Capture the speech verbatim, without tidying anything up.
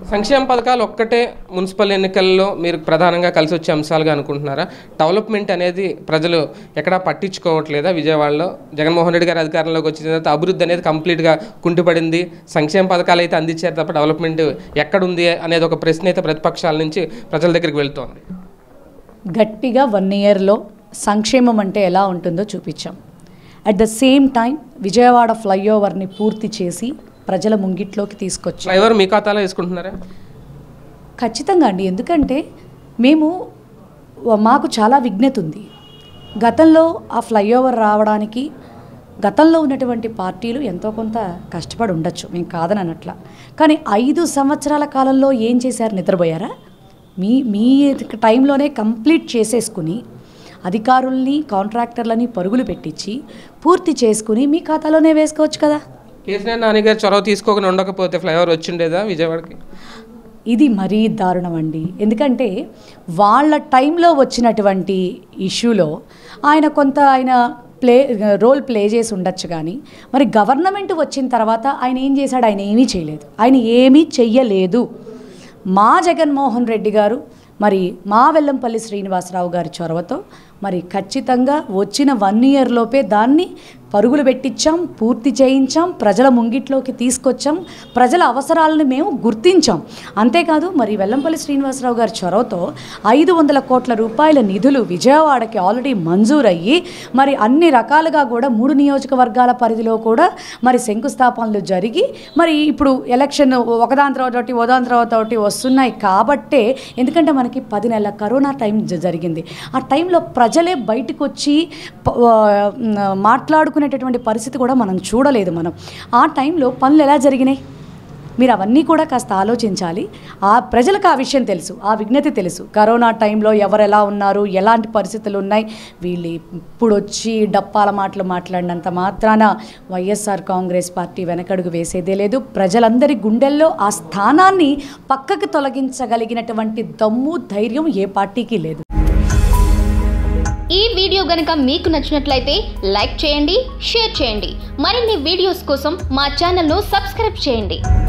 సంక్షేమ పథకాలు ఒక్కటే మున్సిపల్ ఎన్నికల్లో మీరు ప్రధానంగా కలిసి వచ్చే అంశాలుగా అనుకుంటున్నారా? డెవలప్మెంట్ అనేది ప్రజలు ఎక్కడా పట్టించుకోవట్లేదా? విజయవాడలో జగన్మోహన్ రెడ్డి గారి అధికారంలోకి వచ్చిన తర్వాత అభివృద్ధి అనేది కంప్లీట్గా కుంటుపడింది, సంక్షేమ పథకాలు అయితే అందించారు తప్ప డెవలప్మెంట్ ఎక్కడుంది అనేది ఒక ప్రశ్న అయితే ప్రతిపక్షాల నుంచి ప్రజల దగ్గరికి వెళ్తోంది. గట్టిగా వన్ ఇయర్లో సంక్షేమం అంటే ఎలా ఉంటుందో చూపించాం. At the same time Vijayawada ఫ్లైఓవర్ని పూర్తి చేసి ప్రజల ముంగిట్లోకి తీసుకొచ్చి ఫ్లైఓవర్ మీ ఖాతాలో వేసుకుంటున్నారా? ఖచ్చితంగా అండి. ఎందుకంటే మేము మాకు చాలా విజ్ఞత ఉంది. గతంలో ఆ ఫ్లైఓవర్ రావడానికి గతంలో ఉన్నటువంటి పార్టీలు ఎంతో కొంత కష్టపడి ఉండొచ్చు, మేము కాదని అనట్లా. కానీ ఐదు సంవత్సరాల కాలంలో ఏం చేశారు? నిద్రపోయారా? మీ మీ టైంలోనే కంప్లీట్ చేసేసుకుని అధికారుల్ని కాంట్రాక్టర్లని పరుగులు పెట్టించి పూర్తి చేసుకుని మీ ఖాతాలోనే వేసుకోవచ్చు కదా. కేసీఆర్ నాని గారు చొరవ తీసుకోకుండా ఉండకపోతే ఫ్లైఓవర్ వచ్చిండేదా విజయవాడకి? ఇది మరీ దారుణం అండి. ఎందుకంటే వాళ్ళ టైంలో వచ్చినటువంటి ఇష్యూలో ఆయన కొంత ఆయన ప్లే రోల్ ప్లే చేసి ఉండొచ్చు. కానీ మరి గవర్నమెంట్ వచ్చిన తర్వాత ఆయన ఏం చేశాడు? ఆయన ఏమీ చేయలేదు. ఆయన ఏమీ చెయ్యలేదు. మా జగన్మోహన్ రెడ్డి గారు మరి మా వెల్లంపల్లి శ్రీనివాసరావు గారి చొరవతో మరి ఖచ్చితంగా వచ్చిన వన్ ఇయర్ లోపే దాన్ని పరుగులు పెట్టించాం, పూర్తి చేయించాం, ప్రజల ముంగిట్లోకి తీసుకొచ్చాం, ప్రజల అవసరాలను మేము గుర్తించాం. అంతేకాదు మరి వెల్లంపల్లి శ్రీనివాసరావు గారి చొరవతో ఐదు వందల కోట్ల రూపాయల నిధులు విజయవాడకి ఆల్రెడీ మంజూరయ్యి మరి అన్ని రకాలుగా కూడా మూడు నియోజకవర్గాల పరిధిలో కూడా మరి శంకుస్థాపనలు జరిగి మరి ఇప్పుడు ఎలక్షన్ ఒకదాని తర్వాత ఒకటి ఒకదాని తర్వాత ఒకటి వస్తున్నాయి కాబట్టే. ఎందుకంటే మనకి పది నెలల కరోనా టైం జరిగింది. ఆ టైంలో ప్రజలే బయటకు వచ్చి మాట్లాడుకునేటటువంటి పరిస్థితి కూడా మనం చూడలేదు. మనం ఆ టైంలో పనులు ఎలా జరిగినాయి మీరు అవన్నీ కూడా కాస్త ఆలోచించాలి. ఆ ప్రజలకు ఆ విషయం తెలుసు, ఆ విజ్ఞత తెలుసు. కరోనా టైంలో ఎవరు ఎలా ఉన్నారు, ఎలాంటి పరిస్థితులు ఉన్నాయి. వీళ్ళు ఇప్పుడు వచ్చి డప్పాల మాటలు మాట్లాడినంత మాత్రాన వైఎస్ఆర్ కాంగ్రెస్ పార్టీ వెనకడుగు వేసేదే లేదు. ప్రజలందరి గుండెల్లో ఆ స్థానాన్ని పక్కకు తొలగించగలిగినటువంటి దమ్ము, ధైర్యం ఏ పార్టీకి లేదు. ఈ వీడియో గనుక మీకు నచ్చినట్లయితే లైక్ చేయండి, షేర్ చేయండి. మరిన్ని వీడియోస్ కోసం మా ఛానల్ను సబ్స్క్రైబ్ చేయండి.